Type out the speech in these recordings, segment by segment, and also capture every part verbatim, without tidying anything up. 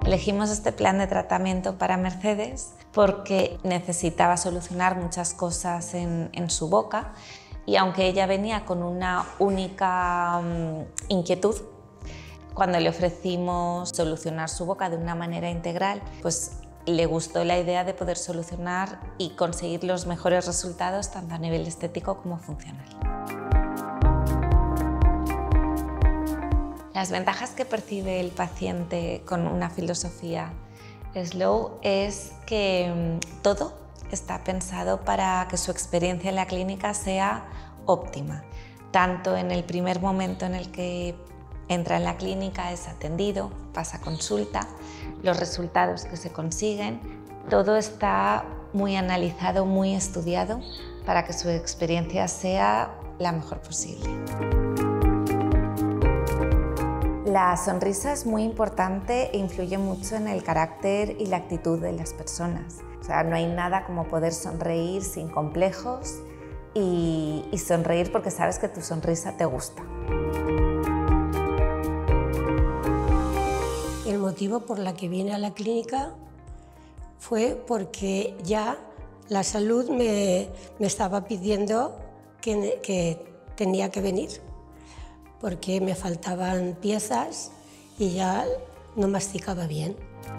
Elegimos este plan de tratamiento para Mercedes porque necesitaba solucionar muchas cosas en, en su boca, y aunque ella venía con una única um, inquietud, cuando le ofrecimos solucionar su boca de una manera integral, pues le gustó la idea de poder solucionar y conseguir los mejores resultados tanto a nivel estético como funcional. Las ventajas que percibe el paciente con una filosofía Slow es que todo está pensado para que su experiencia en la clínica sea óptima. Tanto en el primer momento en el que entra en la clínica, es atendido, pasa consulta, los resultados que se consiguen, todo está muy analizado, muy estudiado para que su experiencia sea la mejor posible. La sonrisa es muy importante e influye mucho en el carácter y la actitud de las personas. O sea, no hay nada como poder sonreír sin complejos y, y sonreír porque sabes que tu sonrisa te gusta. El motivo por el que vine a la clínica fue porque ya la salud me, me estaba pidiendo que, que tenía que venir, porque me faltaban piezas y ya no masticaba bien.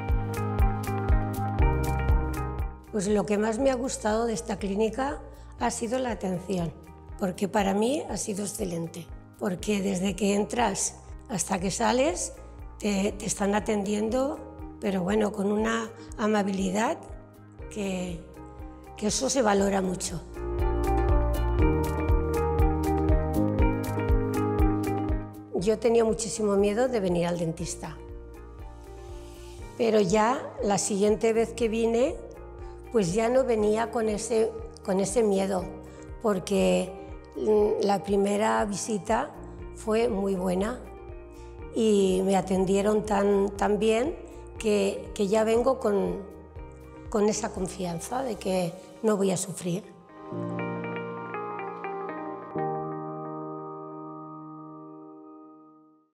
Pues lo que más me ha gustado de esta clínica ha sido la atención, porque para mí ha sido excelente, porque desde que entras hasta que sales te, te están atendiendo, pero bueno, con una amabilidad que, que eso se valora mucho. Yo tenía muchísimo miedo de venir al dentista, pero ya la siguiente vez que vine, pues ya no venía con ese, con ese miedo, porque la primera visita fue muy buena y me atendieron tan, tan bien que, que ya vengo con, con esa confianza de que no voy a sufrir.